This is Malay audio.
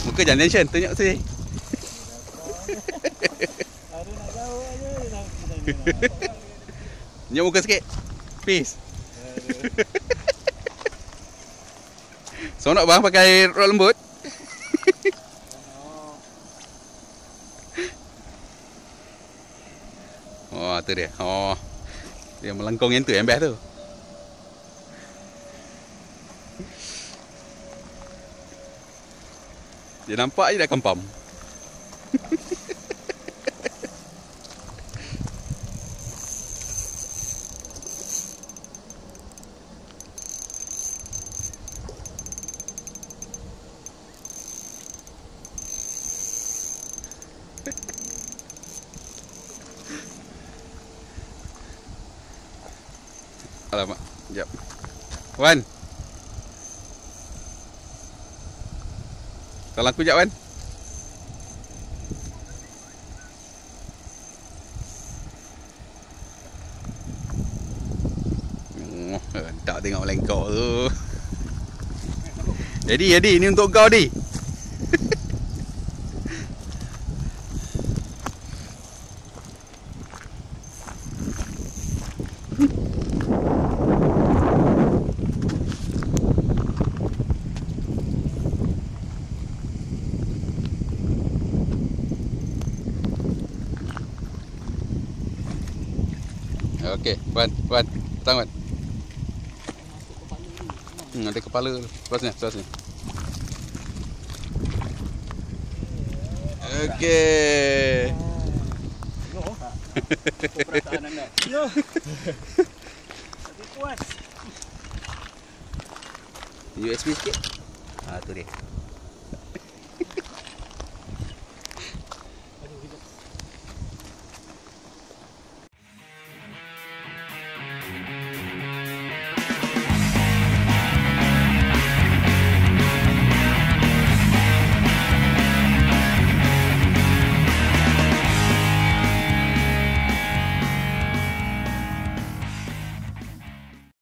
Muka jangan tension, tunjuk sini. Ada nak jauh aja dia nak. Tunjuk muka sikit. Peace. Seronok bang pakai rod lembut. Oh, tu dia. Oh. Dia melengkung yang tu yang best tu. Dia nampak je dah kempam. Alamak, sekejap. Wan. Tolong aku sekejap, Wan. Tak tengok melengkok tu. Jadi, ni untuk kau, Di. Okey, Wan, datang Wan. Ada kepala tu. Seterusnya. Okey. Perasaan anda. Yo. Tapi puas. USB sikit. Tu dia.